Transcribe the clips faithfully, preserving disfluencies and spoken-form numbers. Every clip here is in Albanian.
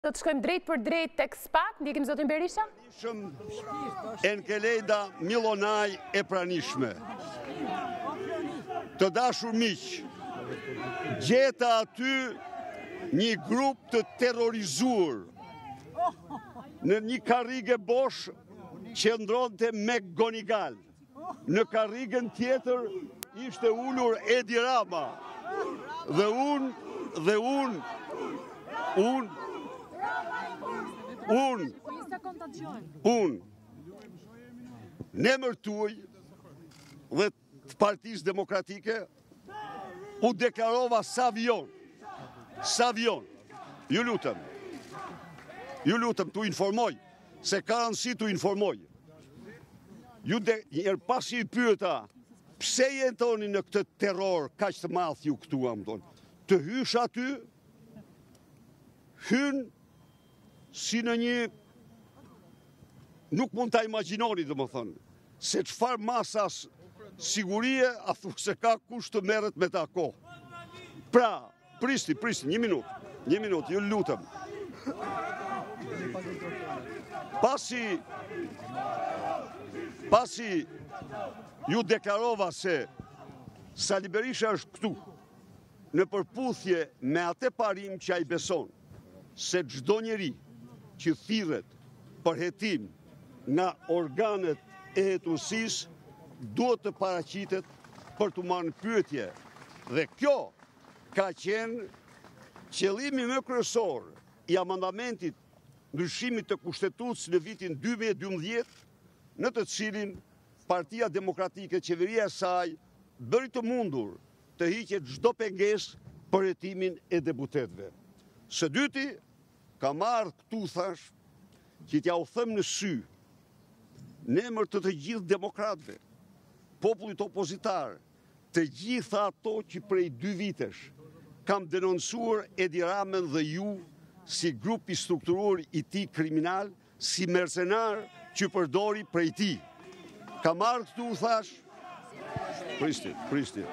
Do të shkojmë drejt për drejt tek spat, ndjekim zotin Berisha? Enkelejda Milonaj e pranishme. Të dashur miq, gjeta aty një grup të terrorizuar në një karrige bosh që ndronte me Gonigal. Në karrigën tjetër ishte ulur Edi Rama. Dhe unë, dhe unë, unë, unë, unë, në emër tuaj dhe të Partisë Demokratike u deklarova Savion, Savion, ju lutem, ju lutem t'u informoj, se ka rëndësi t'u informoj. Ju de, njerë pasi i pyeta, pse jetoni në këtë terror, kaq të madh ju këtu, am tonë, të hysh aty, hyn si në një, nuk mund ta imagjinoni, domethënë, se çfarë masas sigurie, a thu se ka kush të merret me ta kohë. Pra, pristi, pristi, një minutë, një minutë, ju lutem. Pasi, pasi ju deklarova se Sali Berisha është këtu, në përputhje me atë parim që ai beson, se çdo njeri që thirret për hetim nga organet e hetuesisë duhet të paraqitet për të marrë në pyetje. Dhe kjo ka qenë qëllimi më kryesor i amandamentit ndryshimit të kushtetutës në vitin dy mijë e dymbëdhjetë, në të cilin Partia Demokratike, qeveria e saj, bëri të mundur të hiqet çdo pengesë për hetimin e deputetëve. Së dyti, kam ardhur këtu thash që t'ja u them në sy, në emër të të gjithë demokratëve, popullit opozitar, të gjitha ato që prej dy vitesh kam denoncuar Edi Ramën dhe ju si grup i strukturuar i tij kriminal, si mercenar që përdori prej tij. Kam ardhur këtu thash, pristit, pristit.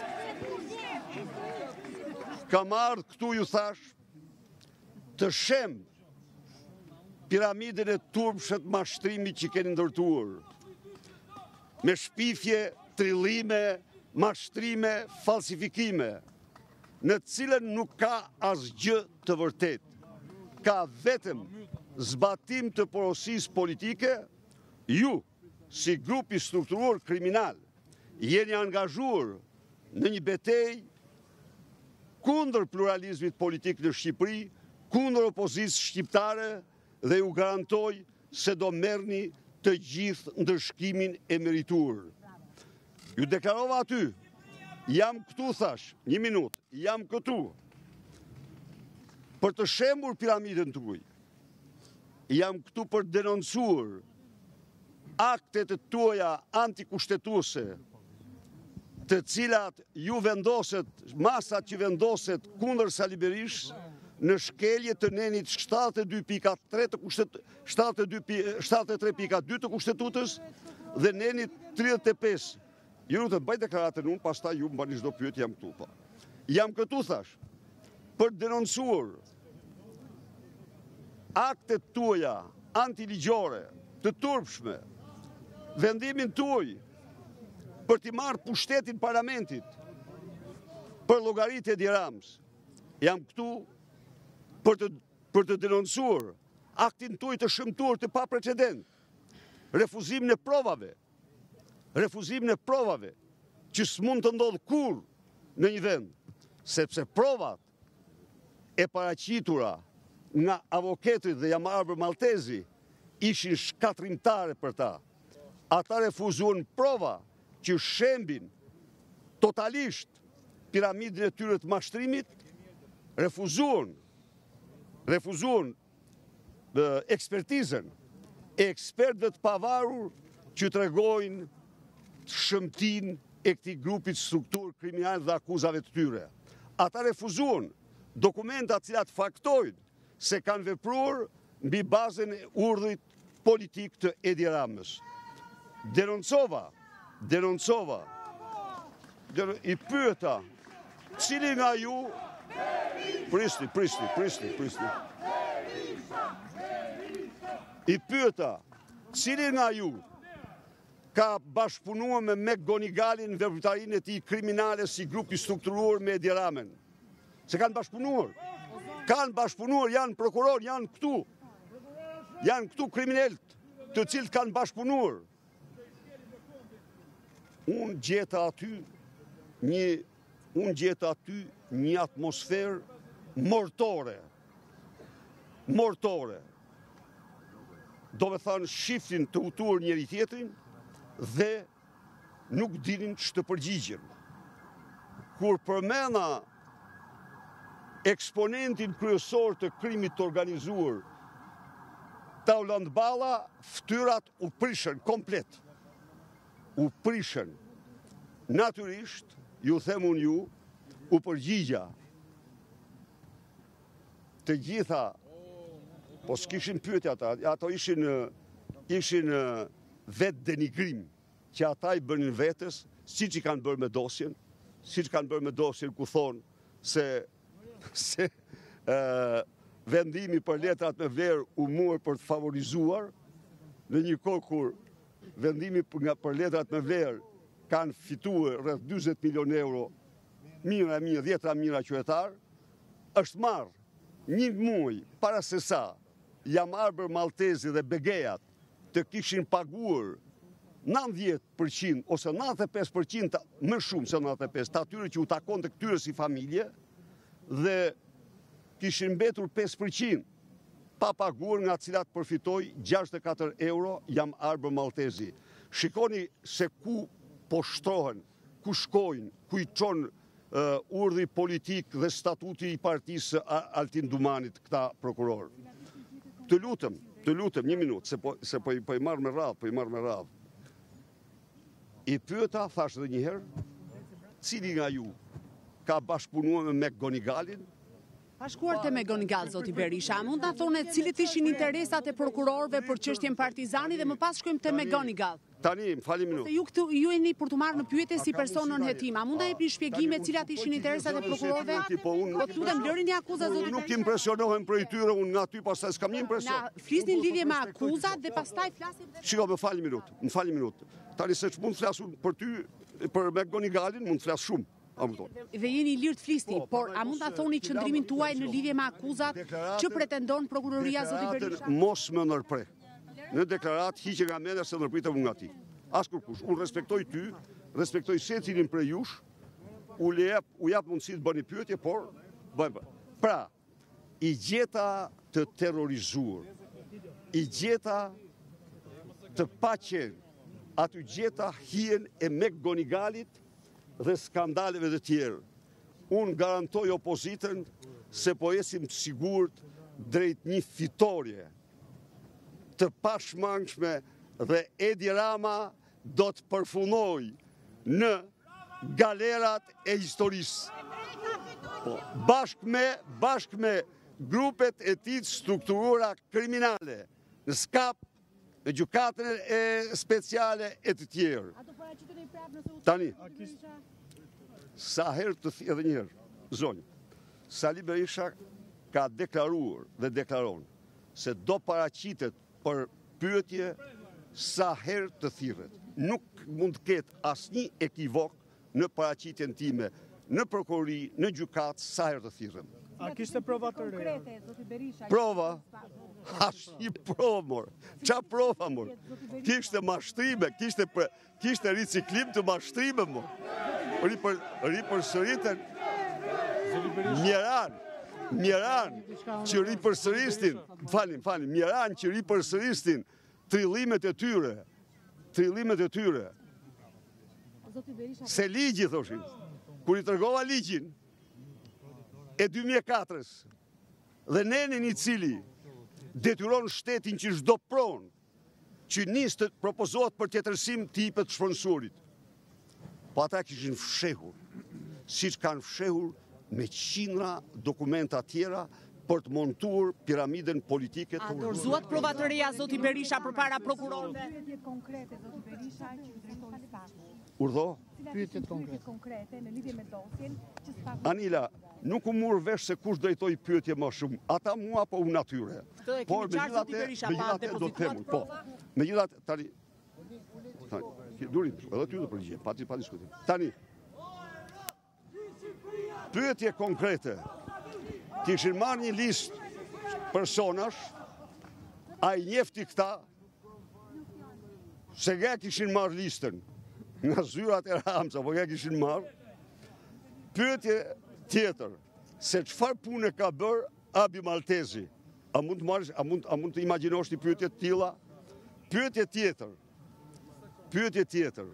Kam ardhur këtu ju thash, të shem piramidën e turpshët mashtrimit që keni ndërtuar, me shpifje, trillime, mashtrime, falsifikime, në cilën nuk ka asgjë të vërtet. Ka vetëm zbatim të porosisë politike. Ju, si grup i strukturuar kriminal, jeni angazhuar në një betejë kundër pluralizmit politik në Shqipëri, kundër opozitës shqiptare, dhe ju garantoj se do merrni të gjithë ndërshkimin e merituar. Ju deklarova aty, jam këtu thash, një minutë, jam këtu, për të shembur piramidën tuaj. Jam këtu për denoncuar aktet e tuaja antikushtetuese, të cilat ju vendoset, masat që vendoset kundër Sali Berishës, në shkelje të nenit shtatëdhjetë e dy pikë tre të kushtet shtatëdhjetë e tre pikë dy të kushtetutës dhe nenit tridhjetë e pesë. Ju lutem, bëj deklaratën unë, pastaj ju më bani çdo pyetje, jam këtu. Po. Jam këtu thash për denoncuar aktet tuaja antiligjore, të turpshme, vendimin tuaj për t'i marrë pushtetin parlamentit për llogaritë e Edi Ramës. Jam këtu për të, për të denoncuar aktin tuaj të shëmtuar të pa precedent, refuzimin e provave, refuzimin e provave që s'mund të ndodhë kur në një vend, sepse provat e paraqitura nga avokatit dhe Jamarbër Maltezi ishin shkatrimtare për ta. Ata refuzuan prova që shembin totalisht piramidën e tyre të mashtrimit, refuzuan refuzuan ekspertizën e ekspertëve të pavarur që tregojnë shëmtin e këtij grupit struktur kriminal dhe akuzave të tyre. Ata refuzuan dokumenta të cilat faktojnë se kanë vepruar mbi bazën e urdhrit politik të Edi Ramës. Denoncova, denoncova, i pyeta, cili nga ju, pristi, pristi, pristi, pristi. I pyeta, cili nga ju ka bashkëpunuar me Mek Gonigalin në veprimtarinë e tij kriminale si grup i strukturuar me Edi Ramen? Se kanë bashkëpunuar. Kanë bashkëpunuar, janë prokuror, janë këtu. Janë këtu kriminalët, të cilët kanë bashkëpunuar. Unë gjeta aty një unë gjeta aty një atmosferë mortore. Mortore. Do me thënë shiftin të utur njëri tjetrin dhe nuk dinin që të përgjigjen. Kur përmena eksponentin kryesor të krimit të organizuar, Tauland Balla, ftyrat u prishën komplet. U prishën. Natyrisht, ju themun ju, u përgjigja. Të gjitha, po s'kishin pyetje ata, ato ishin, ishin vetë denigrim, që ata i bënin vetës, si që kanë bërë me dosjen, si që kanë bërë me dosjen ku thonë se, se uh, vendimi për letrat me vlerë u muar për të favorizuar, në një kohë kur vendimi për, për letrat me vlerë kanë fituar rreth dyzet milion euro, mira, mira, dhjetra mira qytetar, është marrë një muaj para se sa Jam Arber Maltezi dhe Begejat të kishin paguar nëntëdhjetë përqind ose nëntëdhjetë e pesë përqind më shumë se nëntëdhjetë e pesë të atyre që u takon të këtyre si familje dhe kishin mbetur pesë përqind pa paguar nga cilat përfitoi gjashtëdhjetë e katër euro Jam Arber Maltezi. Shikoni se ku po shtrohen, ku shkojnë, ku i çon Uh, urdhi politik dhe statuti i partisë Altin Dumanit, këta prokuror. Të lutëm, të lutëm, një minutë, se po, se po, po i marrë me radhë, po i marrë me radhë. I pyeta, thash dhe njëherë, cili nga ju ka bashkëpunuar me Mek Gonigalin? Pashkuar të Mek Gonigal, zoti Berisha, mund të thone cilit ishin interesat e prokurorëve për çështjen Partizani dhe më pas shkojmë te Mek Gonigal. Tani, më fali minutë. Ju këtu ju jeni për të marrë në pyetje si person nën hetim. A mund ta jepni shpjegime cilat ishin interesat e prokurorëve? Po këtu të lërini akuzat zoti. Nuk impresionohem për tyre, unë nga ty pastaj s'kam një impresion. Na flisnin lidhje me akuzat dhe pastaj flasin. Shiko, më fali minutë, më fali minutë. Tani se mund të flas për ty, për Mek Gonigalin, mund të flas shumë. Dhe jeni i lirë të flisni, por a mund ta thoni qëndrimin tuaj në lidhje me akuzat që pretendon prokuroria zoti Berisha? Mos më ndërpre. Në deklarat hiqe nga mendja se ndërpritem unë nga ti. As kërkush. Unë respektoj ty, respektoj secilin prej jush, u jap, u jap mundësi të bëni pyetje, por bëjmë. Pra, i gjeta të terrorizuar, i gjeta të paqen, aty gjeta hien e Mek Gonigalit dhe skandaleve të tjerë. Unë garantoj opozitën se po esim të sigurt drejt një fitorie të pashmangshme dhe Edi Rama do të përfunoj në galerat e historisë. Po, bashk me, bashk me grupet e tij strukturura kriminale, në skap, në gjykatën e speciale e të tjerë. Tani, sa herë të thë, edhe njëherë, zonjë, Sali Berisha ka deklaruar dhe deklaron se do paraqitet për pyetje sa herë të thirret. Nuk mund të ketë asnjë ekivok në paraqitjen time, në prokurori, në gjykatë, sa herë të thirrem. A kishte prova të reja? Prova? As një provë, mor. Qa prova, mor? Kishte mashtrime, kishte, për, kishte riciklim të mashtrime, mor. Ripër, ripër sëritën, mjeran, mjeran, që ripër sëristin, falim, falim, mjeran që ripër sëristin, trillimet e tyre, trillimet e tyre. Se ligji, thoshin, kur i tërgova ligjin, e dy mijë e katër-ës, dhe nenin i cili detyron shtetin që çdo pronë që nis të propozohet për tjetërsim të jepet shpensurit. Po ata kishin fshehur, siç kanë fshehur me qindra dokumenta tjera për të montuar piramiden politike të urgjë. A dorëzuat prova të reja zoti Berisha përpara prokurorëve? Konkrete zoti Berisha që drejtori Urdhë? Pyetjet konkrete. konkrete në lidhje me dosjen që s'ka. Anila, nuk u mur vesh se kush drejtoj pyetje më shumë. Ata mua po unë natyre. Këtë e kemi Por qartë zoti Berisha, pa megjithatë do të depozituar them, po. Megjithatë tani tani, durim, edhe ty do përgjigje, pa pa diskutim. Tani pyetje konkrete. Kishin marrë një listë personash, a i njefti këta, se nga kishin marrë listën, nga zyrat e Ramca, po nga kishin marrë. Pyetje tjetër, se çfarë pune ka bërë Abi Maltezi? A mund të marrësh, a mund, a mund të imagjinosh një pyetje të tilla? Pyetje tjetër. Pyetje tjetër.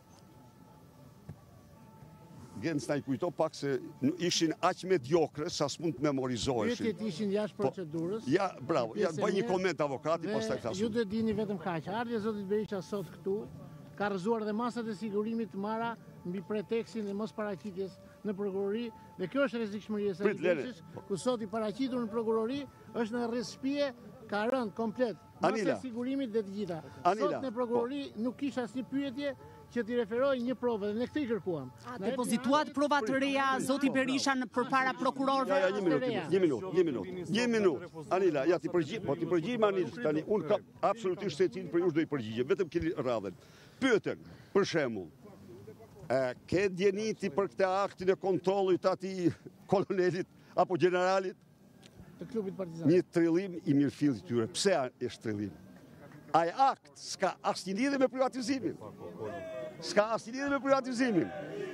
Gens na i kujto pak se ishin aq mediokre sa s'mund të memorizoheshin. Pyetjet ishin jashtë procedurës. Ja, bravo. Ja, bëj një koment avokati, pastaj Dhe thasë. ju do dini vetëm kaq. Ardhja e zotit Berisha sot këtu ka rrëzuar dhe masat e sigurimit të marra mbi pretekstin e mos paraqitjes në prokurori, dhe kjo është rrezikshmëria e së Prit, Lene. Berisës, ku sot i paraqitur në prokurori është në rreth shtëpie, ka rënë komplet masa Anila. e sigurimit dhe të gjitha. Anila, Sot në prokurori nuk kisha asnjë pyetje që t'i referoj një provë, dhe ne këtë i kërkuam. A depozituat prova të reja zoti Berisha në përpara prokurorëve? Ja, ja, një minutë, një minutë, një minutë, një minutë. Anila, ja, ti përgjigj, po ti përgjigj Anil, tani unë kam absolutisht se ti për ju do i përgjigje, vetëm keni radhën. Pyeten, për shembull, e ke djeniti për këtë aktin e kontrollit ati kolonelit apo generalit? Të klubit partizan. Një trillim i mirëfillit të tyre. Pse është trillim? Ai akt s'ka asnjë lidhje me privatizimin. S'ka asnjë lidhje me privatizimin.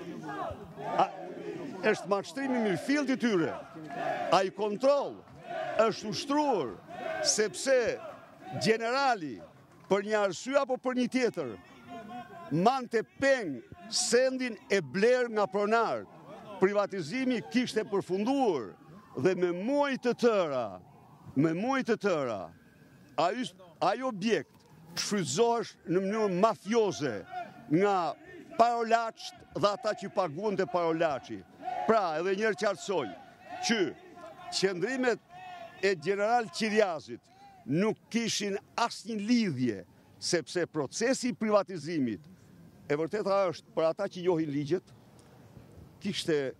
A, është mashtrim i mirëfillit të tyre. Ai kontroll është ushtruar sepse generali për një arsye apo për një tjetër mante peng sendin e bler nga pronar. Privatizimi kishte përfunduar dhe me muaj të tëra, me muaj të tëra, ai ai objekt shfrytëzohesh në mënyrë mafioze nga parolaçt dhe ata që paguan te parolaçi. Pra, edhe një herë qartësoj që qëndrimet e general Qiriazit nuk kishin asnjë lidhje, sepse procesi i privatizimit, e vërteta është për ata që njohin ligjet, kishte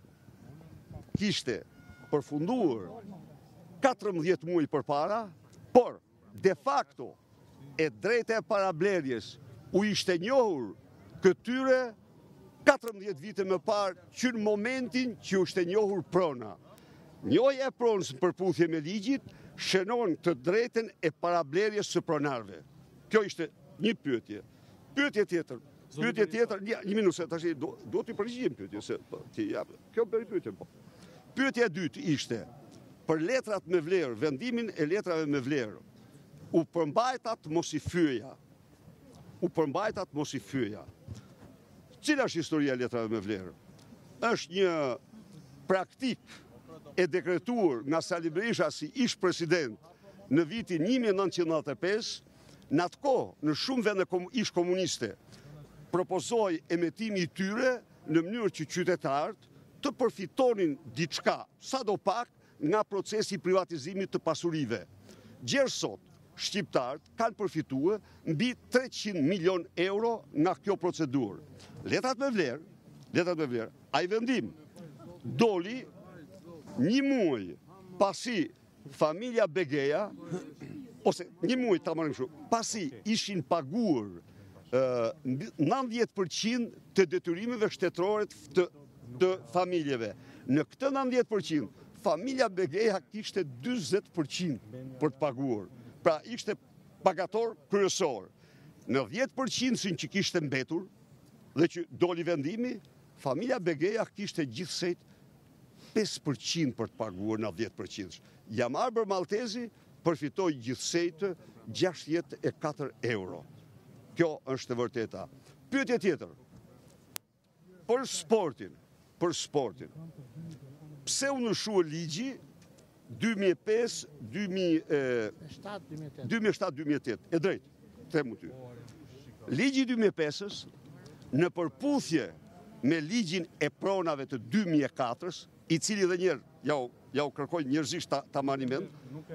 kishte përfunduar katërmbëdhjetë muaj përpara, por de facto e drejta e parablerjes u ishte njohur këtyre katërmbëdhjetë vite më parë që në momentin që u ishte njohur prona. Njohja e pronës në përputhje me ligjit shënon të drejtën e parablerjes së pronarve. Kjo ishte një pyetje. Pyetje tjetër. Pyetje tjetër, një, një minutë se tash do, do t'i përgjigjem pyetje se po, ti ja, kjo bëri pyetje po. Pyetja e dytë ishte për letrat me vlerë, vendimin e letrave me vlerë. U përmbajtat mos i fyja. U përmbajtat mos i fyja. Cila është historia e letrave me vlerë? Është një praktik e dekretuar nga Sali Berisha si ish president në vitin një mijë e nëntëqind e nëntëdhjetë e pesë, në atë kohë, në shumë vende ish komuniste, propozoi emetimi i tyre në mënyrë që qytetarët të përfitonin diçka, sadopak, nga procesi i privatizimit të pasurive. Gjerë sot, shqiptarët kanë përfituar mbi treqind milion euro nga kjo procedurë. Letrat me vlerë, letrat me vlerë, ai vendim doli një muaj pasi familja Begeja, ose një muaj ta marrim shumë, pasi ishin paguar nëntëdhjetë përqind të detyrimeve shtetërore të, të familjeve. Në këtë nëntëdhjetë përqind, familja Begeja kishte dyzet përqind për të paguar. Pra ishte pagator kryesor. Në dhjetë përqind që kishte mbetur dhe që doli vendimi, familja Begeja kishte gjithsejt pesë përqind për të paguar në dhjetë përqind. Jamar Maltezi përfitoi gjithsejt gjashtëdhjetë e katër euro. Kjo është e vërteta. Pyetje tjetër. Për sportin, për sportin. Pse u ndryshua ligji dy mijë e pesë dy mijë e shtatë dy mijë e tetë? E drejt, themu ty. Ligji dy mijë e pesës në përputhje me ligjin e pronave të dy mijë e katër, i cili dhe njerë, ja u, ja u kërkoj njerëzisht ta, ta marrni mend.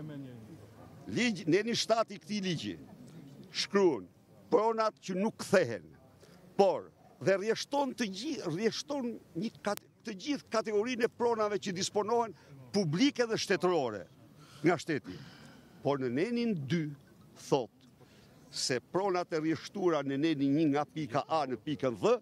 Ligj, në një shtat i këtij ligji shkruan pronat që nuk kthehen, por dhe rrjeshton të gjithë, rrjeshton një kat- të gjithë kategorinë e pronave që disponohen publike dhe shtetërore nga shteti. Por në nenin dy thot se pronat e rrjeshtura në nenin një nga pika A në pikën D,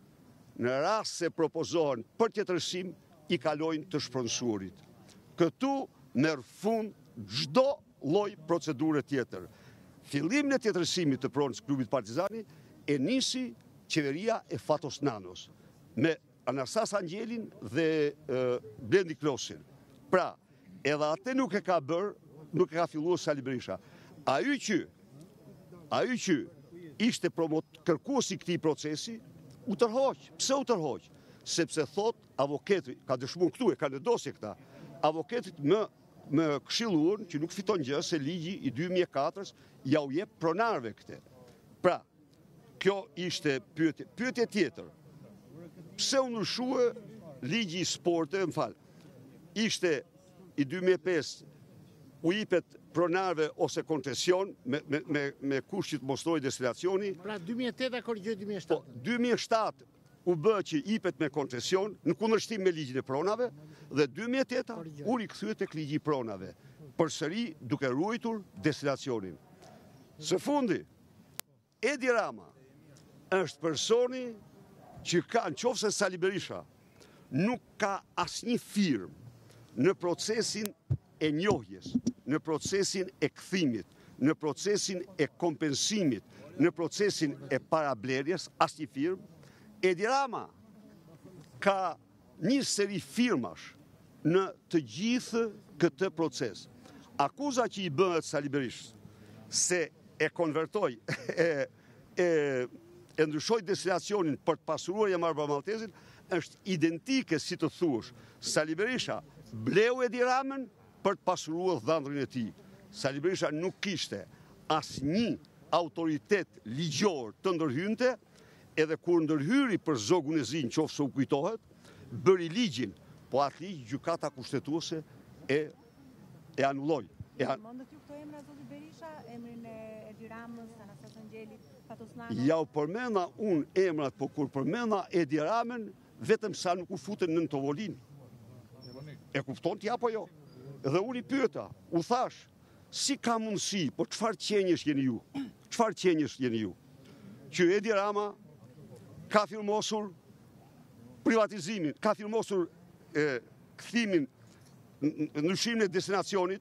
në rast se propozohen për tjetërsim, i kalojnë të shpronsurit. Këtu merr fund çdo lloj procedure tjetër. Fillimin e tjetërsimit të pronës klubit Partizani e nisi qeveria e Fatos Nanos me Anastas Angelin dhe e, Blendi Klosin. Pra, edhe atë nuk e ka bërë, nuk e ka filluar Sali Berisha. Ai që ai që ishte promot kërkuesi i këtij procesi u tërhoq. Pse u tërhoq? Sepse thot avokati, ka dëshmuar këtu, e ka në dosje këta, avokatit më më këshilluan që nuk fiton gjë se ligji i dy mijë e katër ja u jep pronarëve këtë. Pra, kjo ishte pyetje. Pyetje tjetër. Pse u ndryshua ligji i sportit, më fal. Ishte i dy mijë e pesë u jepet pronarëve ose koncesion me me me, me kusht që të mostrojë destinacioni. Pra dy mijë e tetë korrigjoi dy mijë e Po, shtatë. dy mijë e shtatë u bë që jepet me koncesion në kundërshtim me ligjin e pronave dhe dy mijë e tetë u rikthyet tek ligji i pronave, përsëri duke ruajtur destinacionin. Së fundi, Edi Rama është personi që ka, nëse Sali Berisha nuk ka asnjë firmë në procesin e njohjes, në procesin e kthimit, në procesin e kompensimit, në procesin e parablerjes, asnjë firmë. Edi Rama ka një seri firmash në të gjithë këtë proces. Akuza që i bëhet Sali Berishës se e konvertoj, e, e, e ndryshoj destinacionin për të pasuruar Jamar Maltezin, është identike, si të thuash. Sali Berisha bleu Edi Ramën për të pasuruar dhëndrin e tij. Sali Berisha nuk kishte asnjë autoritet ligjor të ndërhynte, edhe kur ndërhyri për zogun e zi, nëse u kujtohet, bëri ligjin, po atë ligj gjykata kushtetuese e e anulloi. E an... Përmendet ju këto emra zoti Berisha, emrin e Edi Ramës, Anastas Angjelit, Fatos Nanos? Ja u përmenda unë emrat, po kur përmenda Edi Ramën, vetëm sa nuk u futën në tovolin. E kupton ti apo jo? Dhe unë i pyeta, u thash, si ka mundësi, po çfarë qenjësh jeni ju? Çfarë qenjësh jeni ju? Që Edi Rama ka firmosur privatizimin, ka firmosur e, kthimin, ndryshimin e destinacionit,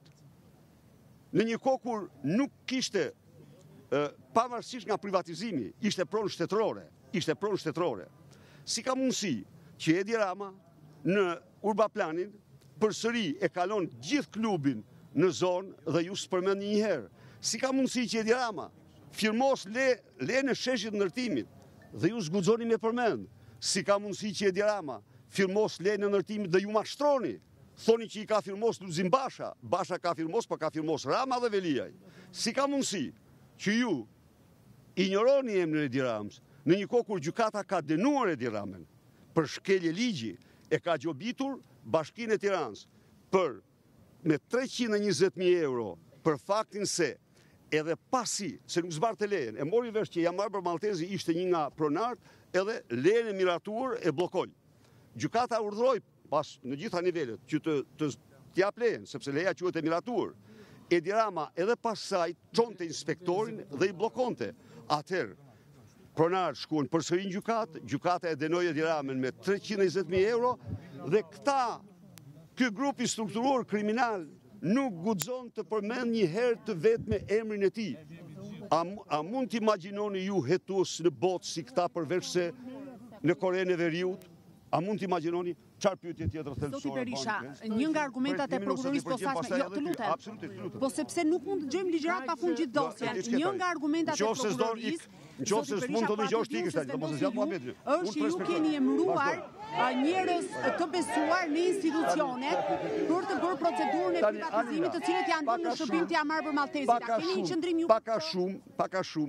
në një kohë kur nuk kishte, e, pavarësisht nga privatizimi, ishte pronë shtetërore, ishte pronë shtetërore. Si ka mundësi që Edi Rama në urbaplanin përsëri e kalon gjithë klubin në zonë dhe ju s'përmend një herë. Si ka mundësi që Edi Rama firmos le, le në sheshit ndërtimit dhe ju zguxoni me përmend. Si ka mundësi që Edi Rama firmos le në ndërtimit dhe ju mashtroni. Thoni që i ka firmos Lulzim Basha, Basha ka firmos, pa ka firmos Rama dhe Veliaj. Si ka mundësi që ju injoroni emrin e Edi Ramës në një kohë kur gjykata ka dënuar Edi Ramën për shkelje ligji, e ka gjobitur Bashkinë e Tiranës për me treqind e njëzet mijë euro për faktin se edhe pasi, se nuk zbarte lejen, e mori vesh që Jamar Maltezi ishte një nga pronart, edhe lejen e miratuar e blokoj. Gjykata urdhroi pas në gjitha nivelet që të, të t'jap lejen, sepse leja quhet e miratuar. Edi Rama edhe pas saj çonte inspektorin dhe i bllokonte. Atëherë, pronarët shkuan përsëri në gjykatë, gjykata e dënoi Edi Ramën me treqind e njëzet mijë euro dhe këta, ky grup i strukturuar kriminal nuk guxon të përmend një herë të vetë me emrin e tij. A, a mund t'imagjinoni ju hetues në botë si këta përveç se në Korenë e Veriut? A mund t'imagjinoni? Çfarë pyetje tjetër thelbësore? Zoti Berisha, një nga argumentat e prokurorisë po thashë, jo, të lutem. Absolutisht, të lutem. Po sepse nuk mund të dëgjojmë ligjërat pafund gjithë dosjen. Një nga argumentat e prokurorisë, nëse s'mund të dëgjosh ti kështu, do mos e zgjat muhabetin. Është ju keni emëruar njerëz të besuar në institucionet për të bërë procedurën e privatizimit, të cilët janë dhënë në shërbim të Jamar Maltezit. A keni një qendrim ju? Paka shumë, paka shumë.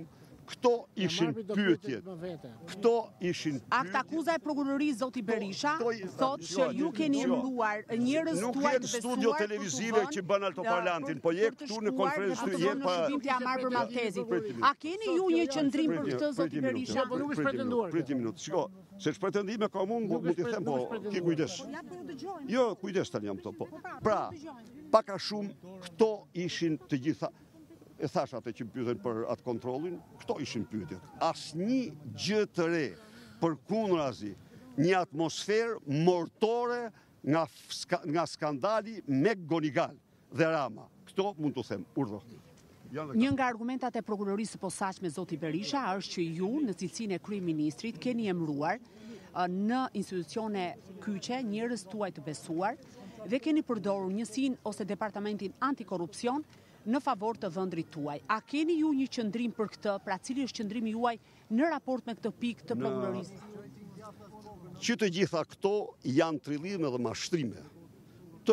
Këto ishin pyetjet. Këto ishin pyetjet. Akt akuza e prokurorisë zoti Berisha thotë që ju keni emëruar njerëz Nuk tuaj jenë të besuar studio televizive që bën altoparlantin, po je këtu në konferencë të je pa ja marr për Maltezit. A keni ju një qendrim për këtë zoti Berisha? Po nuk është pretenduar. Prit një minutë. Shiko, se pretendime ka mund mund t'i them, po ki kujdes. Jo, kujdes tani jam këto, po. Pra, pak a shumë këto ishin të gjitha. E thash atë që pyeten për atë kontrollin, këto ishin pyetjet. Asnjë gjë të re, përkundrazi, një atmosferë mortore nga nga skandali me Gonigal dhe Rama. Këto mund t'u them, urdhë. Një nga argumentat e prokurorisë së posaçme zoti Berisha është që ju në cilësinë e kryeministrit keni emëruar në institucione kyçe njerëz tuaj të besuar dhe keni përdorur njësinë ose departamentin antikorrupsion në favor të vendrit tuaj. A keni ju një qëndrim për këtë, pra cili është qëndrimi juaj në raport me këtë pikë të prokurorisë? Që të gjitha këto janë trillime dhe mashtrime të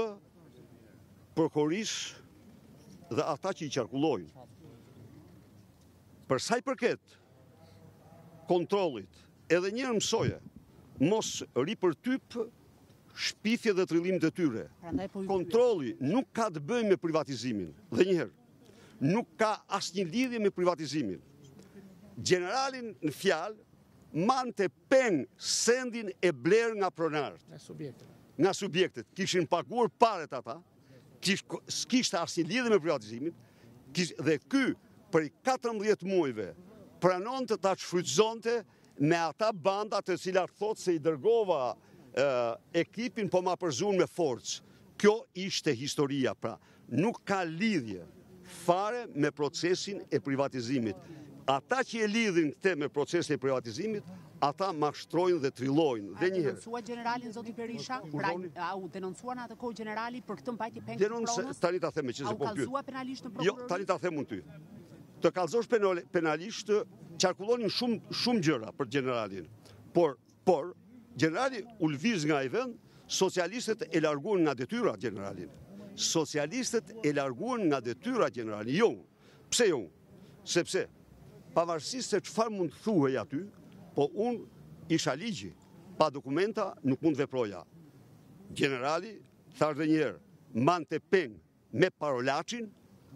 prokurorisë dhe ata që i qarkullojnë. Për sa i përket kontrollit, edhe njërë mësoje, mos ripërtyp shpifje dhe trillim të tyre. Kontrolli nuk ka të bëjë me privatizimin. Dhe njëherë, nuk ka asnjë lidhje me privatizimin. Generalin në fjalë mante peng sendin e bler nga pronarët. Nga subjektet. Kishin paguar paret ata, s'kishte asnjë lidhje me privatizimin, dhe ky për katërmbëdhjetë muajve pranon të ta shfrytëzonte me ata banda të cilat thotë se i dërgova ekipin po ma përzun me forcë. Kjo ishte historia, pra. Nuk ka lidhje fare me procesin e privatizimit. Ata që e lidhin këte me procesin e privatizimit, ata mashtrojnë dhe trillojnë. Dhe njëherë. A denoncua generalin zoti Berisha? Pra, a u denoncua në atë kohë generali për këtë mbajtje pengë të pronës? Tani ta them me që se A u po pyet. kallëzua penalisht në Jo, prokurorisë? tani ta them unë ty. Të kallëzosh penalisht, qarkullonin shumë shumë gjëra për generalin. Por, por generali u lviz nga i vend, socialistët e larguan nga detyra generalin. Socialistët e larguan nga detyra generalin. Jo, pse jo? Sepse, pavarësisht se çfarë mund të thuhej aty, po unë isha ligji, pa dokumenta nuk mund veproja. Generali, thash dhe njerë, mante peng me parolacin,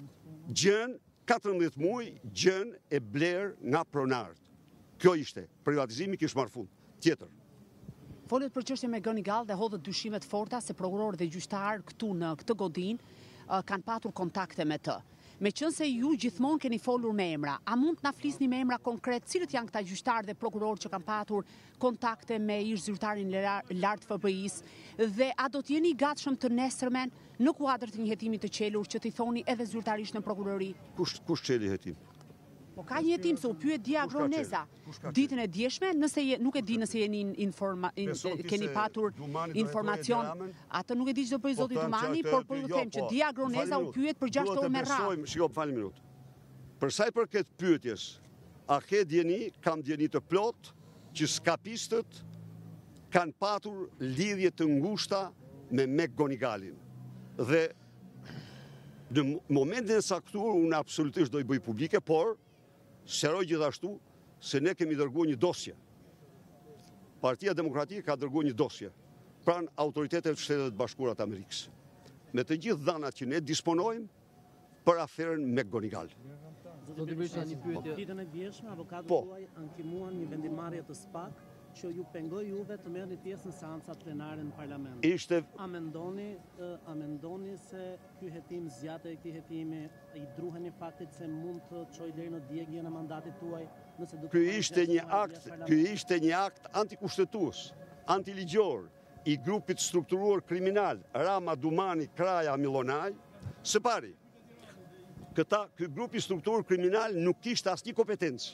gjën katërmbëdhjetë muaj, gjën e bler nga pronarët. Kjo ishte, privatizimi kish marrë fund. Tjetër. Folet për çështjen me Gonigal dhe hodhët dyshimet forta se prokurorë dhe gjyqtarë këtu në këtë godinë kanë patur kontakte me të. Me qënë se ju gjithmonë keni folur me emra, a mund të na flisni me emra konkret, cilët janë këta gjyqtarë dhe prokurorë që kanë patur kontakte me ish zyrtarin lartë F B I-s dhe a do t'jeni gatshëm të nesërmen në kuadër të një hetimi të qelur që t'i thoni edhe zyrtarisht në prokurori? Kush, kush qeli hetim? Po ka një hetim se u pyet Dia Groneza ditën e djeshme, nëse je, nuk e di nëse jeni informa, in, keni patur informacion, atë nuk e di që do bëj zoti Dumani, por po ju them që Dia Groneza u pyet për gjashtë orë me radhë. Shiko, falë një minutë. Për sa i përket pyetjes, a ke djeni, kam djeni të plot, që skapistët kanë patur lidhje të ngushta me Mek Gonigalin. Dhe në momentin e saktuar, unë absolutisht do i bëj publike, por sheroj gjithashtu se ne kemi dërguar një dosje. Partia Demokratike ka dërguar një dosje pranë autoriteteve të Shtetet Bashkuara të Amerikës. Me të gjithë dhanat që ne disponojmë për aferën me Gonigal. Zoti Berisha, një pyetje. Ditën e djeshme avokatët tuaj ankimuan një vendimarrje të SPAK që ju pengoi juve të merrni pjesë në seancat plenare në parlament. Ishte A mendoni, a mendoni se ky hetim, zgjatja e këtij hetimi i druheni faktit se mund të çojë deri në djegjen e mandatit tuaj, nëse do të Ky ishte një akt, ky ishte një akt antikushtetues, antiligjor i grupit strukturuar kriminal Rama, Dumani, Kraja, Milonaj. Së pari, këta ky grup i strukturuar kriminal nuk kishte asnjë kompetencë.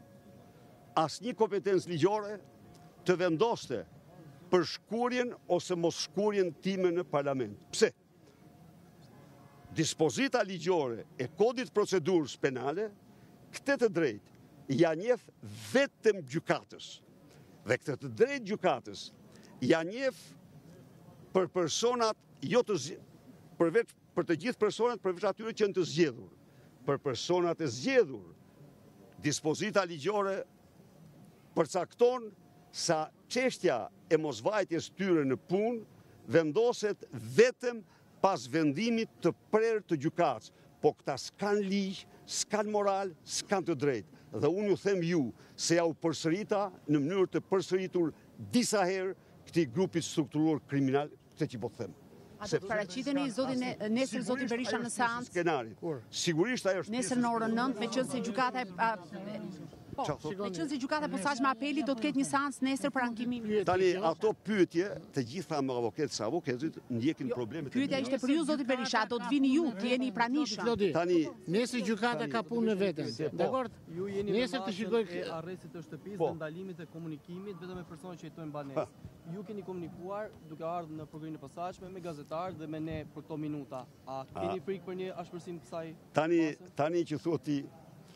Asnjë kompetencë ligjore të vendoste për shkurjen ose mos shkurjen time në parlament. Pse? Dispozita ligjore e kodit procedurës penale, këtë të drejtë ja njeh vetëm gjykatës. Dhe këtë të drejtë gjykatës ja njeh për personat jo të përveç për të gjithë personat përveç atyre që janë të zgjedhur. Për personat e zgjedhur, dispozita ligjore përcakton sa çështja e mosvajtjes tyre në punë vendoset vetëm pas vendimit të prerë të gjykatës. Po këta s'kan ligj, s'kan moral, s'kan të drejtë. Dhe unë ju them ju se ja u përsërita në mënyrë të përsëritur disa herë këtij grupit strukturuar kriminal, këtë që po të them. A do të paraqiteni zotin nesër zoti Berisha në seancë? Skenarit. Sigurisht ajo është Nesër në orën nëntë, meqense se gjykata e Po, me qënë se gjykata posaçme apeli do të ketë një seancë nesër për ankimin. Tani ato pyetje, të gjitha me avokatët së avokatit ndjekin problemet. Pyetja ishte për ju zoti Berisha, do të vini ju, të jeni i pranishëm. Tani nesër gjykata ka punë në veten. Dakor? Ju jeni nesër të shikoj e arrestit të shtëpisë dhe ndalimit të komunikimit vetëm me personat që jetojnë banesë. Ju keni komunikuar duke ardhur në programin e posaçme me gazetarë dhe me ne për këto minuta. A keni frikë për një ashpërsim të kësaj? Tani tani që thua ti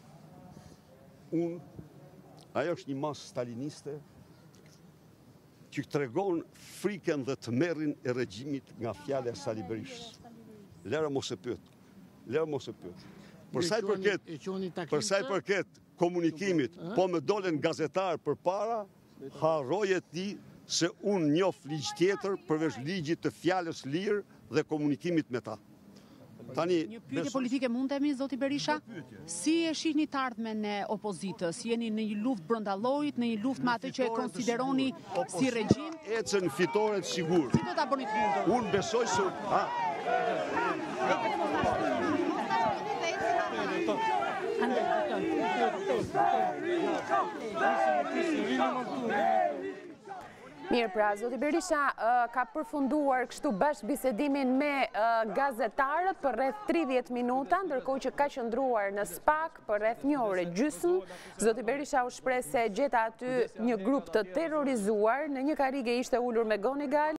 unë, ajo është një masë staliniste që të tregon frikën dhe të merrin e regjimit nga fjala e Sali Berishës. Lera mos e pyet. Lera mos e pyet. Për sa i përket, për sa i përket komunikimit, po më dolen gazetar përpara, harroje ti se unë njoh ligj tjetër përveç ligjit të fjalës lirë dhe komunikimit me ta. Tani, një pyetje politike mund të emi, zoti Berisha? Si e shihni të ardhmen e opozitës? Jeni në një luftë brenda llojit, në një luftë me atë që e konsideroni si regjim? Ecën fitoret sigur. Si do ta bëni të mundur? Unë besoj se ha. Mirë, pra, zoti Berisha ka përfunduar kështu bashkë bisedimin me gazetarët për rreth tridhjetë minuta, ndërkohë që ka qëndruar në SPAK për rreth një orë gjysmë. Zoti Berisha u shpreh se gjeta aty një grup të terrorizuar, në një karrige ishte ulur me goni gal.